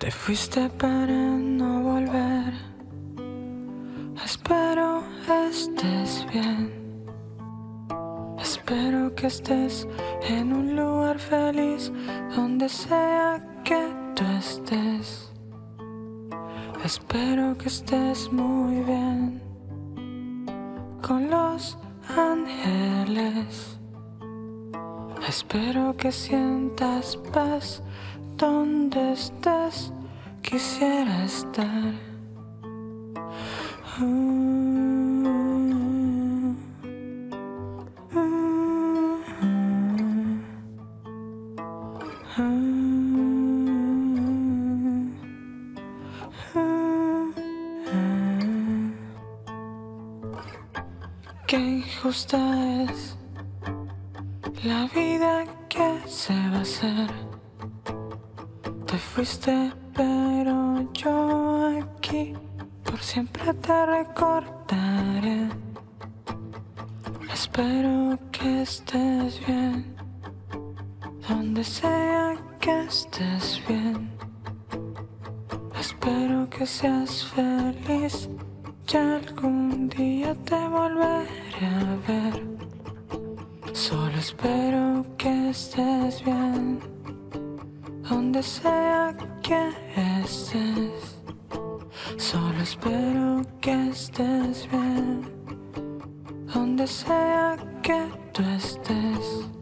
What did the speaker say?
Te fuiste para no volver. Espero estés bien. Espero que estés en un lugar feliz, donde sea que tú estés. Espero que estés muy bien con los ángeles. Espero que sientas paz donde estés. Quisiera estar. Qué injusta es la vida que se va a hacer. Te fuiste, pero yo aquí por siempre te recordaré. Espero que estés bien, donde sea que estés bien. Espero que seas feliz, ya algún día te volveré a ver. Solo espero que estés bien, donde sea que estés. Solo espero que estés bien, donde sea que tú estés.